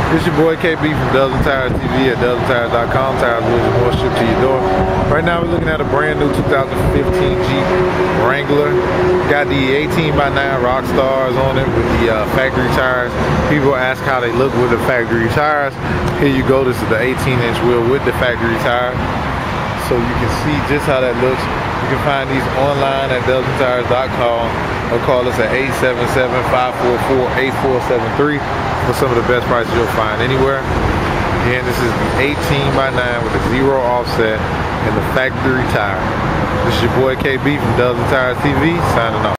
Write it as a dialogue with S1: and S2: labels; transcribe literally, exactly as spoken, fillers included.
S1: This your boy K B from Dozen Tires T V at dozen tires dot com. Tires, wheels, and more shipped to your door. Right now we're looking at a brand new two thousand fifteen Jeep Wrangler. Got the eighteen by nine Rockstars on it with the uh, factory tires. People ask how they look with the factory tires. Here you go. This is the eighteen inch wheel with the factory tire. So you can see just how that looks. You can find these online at dozen tires dot com or call us at eight seven seven, five four four, eight four seven three for some of the best prices you'll find anywhere. Again, this is the eighteen by nine with a zero offset and the factory tire. This is your boy K B from Dozen Tires T V signing off.